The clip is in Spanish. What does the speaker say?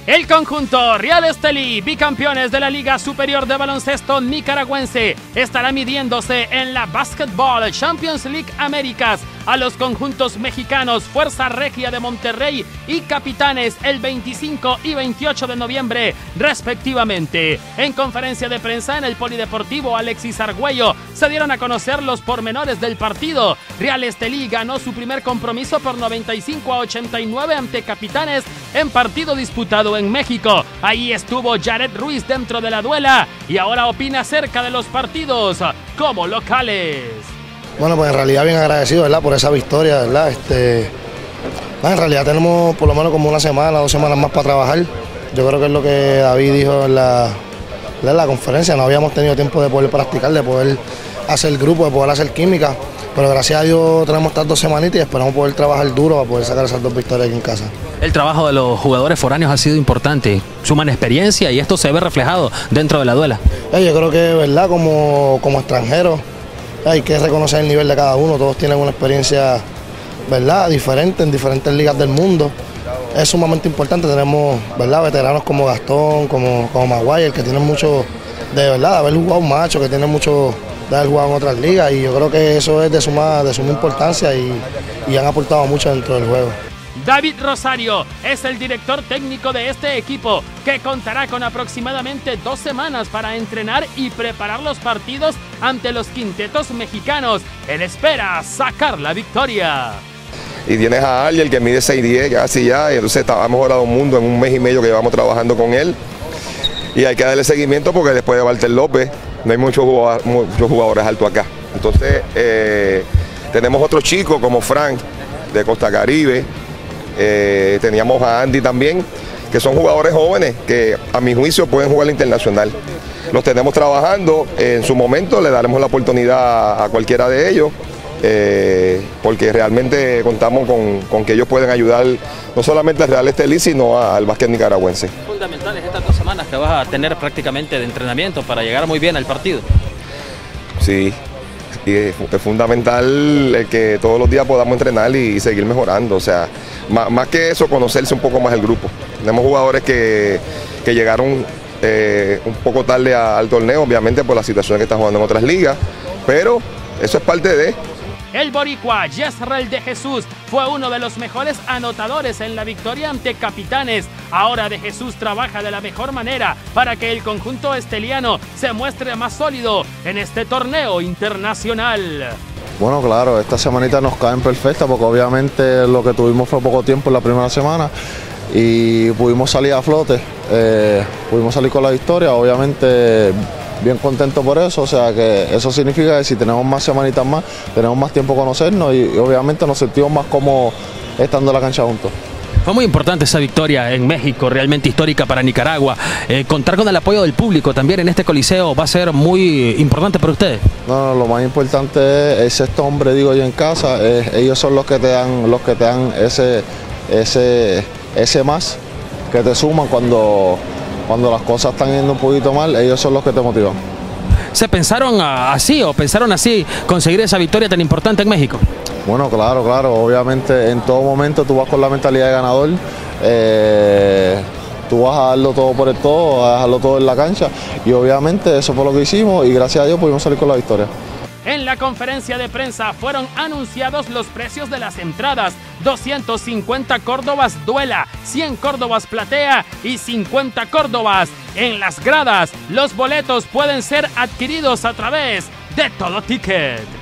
El conjunto Real Estelí, bicampeones de la Liga Superior de Baloncesto Nicaragüense, estará midiéndose en la Basketball Champions League Américas a los conjuntos mexicanos Fuerza Regia de Monterrey y Capitanes el 25 y 28 de noviembre, respectivamente. En conferencia de prensa en el Polideportivo Alexis Argüello se dieron a conocer los pormenores del partido. Real Estelí ganó su primer compromiso por 95-89 ante Capitanes en partido disputado en México. Ahí estuvo Jared Ruiz dentro de la duela y ahora opina acerca de los partidos como locales. Bueno, pues en realidad bien agradecido, ¿verdad?, por esa victoria, ¿verdad? En realidad tenemos por lo menos como una semana, 2 semanas más para trabajar. Yo creo que es lo que David dijo en la conferencia. No habíamos tenido tiempo de poder practicar, de poder hacer grupo, de poder hacer química. Pero gracias a Dios tenemos estas 2 semanitas y esperamos poder trabajar duro para poder sacar esas 2 victorias aquí en casa. El trabajo de los jugadores foráneos ha sido importante, suman experiencia y esto se ve reflejado dentro de la duela. Yo creo que, ¿verdad?, como extranjeros hay que reconocer el nivel de cada uno. Todos tienen una experiencia, ¿verdad?, diferente en diferentes ligas del mundo. Es sumamente importante. Tenemos, ¿verdad?, veteranos como Gastón, como Maguire, que tienen mucho de verdad de haber jugado macho, que tienen mucho de haber jugado en otras ligas, y yo creo que eso es de suma importancia y han aportado mucho dentro del juego. David Rosario es el director técnico de este equipo, que contará con aproximadamente 2 semanas para entrenar y preparar los partidos ante los quintetos mexicanos. Él espera sacar la victoria. Y tienes a Ariel que mide 6'10", casi ya, y entonces ha mejorado un mundo en 1 mes y medio que llevamos trabajando con él. Y hay que darle seguimiento porque después de Walter López no hay muchos jugadores altos acá. Entonces tenemos otros chicos como Frank de Costa Caribe, teníamos a Andy también, que son jugadores jóvenes que a mi juicio pueden jugar internacional. Los tenemos trabajando, en su momento le daremos la oportunidad a cualquiera de ellos, porque realmente contamos con que ellos pueden ayudar no solamente al Real Estelí, sino al básquet nicaragüense. Fundamentales estas 2 semanas que vas a tener prácticamente de entrenamiento para llegar muy bien al partido. Sí, y es fundamental el que todos los días podamos entrenar y seguir mejorando. O sea, más que eso, conocerse un poco más el grupo. Tenemos jugadores que llegaron un poco tarde al torneo, obviamente por la situación que están jugando en otras ligas, pero eso es parte de... El boricua Yesrel de Jesús fue uno de los mejores anotadores en la victoria ante Capitanes. Ahora De Jesús trabaja de la mejor manera para que el conjunto esteliano se muestre más sólido en este torneo internacional. Bueno, claro, esta semanita nos caen perfecta porque obviamente lo que tuvimos fue poco tiempo en la primera semana y pudimos salir a flote, pudimos salir con la victoria, obviamente bien contento por eso. O sea que eso significa que si tenemos más semanitas más, tenemos más tiempo a conocernos y obviamente nos sentimos más cómodos estando en la cancha juntos. Fue muy importante esa victoria en México, realmente histórica para Nicaragua. Contar con el apoyo del público también en este coliseo va a ser muy importante para ustedes. No, lo más importante es el sexto hombre, digo yo, en casa. Ellos son los que te dan ese más que te suman cuando las cosas están yendo un poquito mal. Ellos son los que te motivan. ¿Se pensaron así conseguir esa victoria tan importante en México? Bueno, claro, obviamente en todo momento tú vas con la mentalidad de ganador, tú vas a darlo todo por el todo, a dejarlo todo en la cancha y obviamente eso fue lo que hicimos y gracias a Dios pudimos salir con la victoria. En la conferencia de prensa fueron anunciados los precios de las entradas: 250 córdobas duela, 100 córdobas platea y 50 córdobas. En las gradas, los boletos pueden ser adquiridos a través de Todo Ticket.